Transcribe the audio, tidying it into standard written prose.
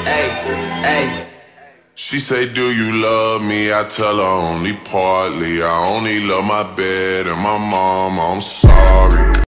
Hey, hey. She say, do you love me? I tell her only partly. I only love my bed and my mom, I'm sorry.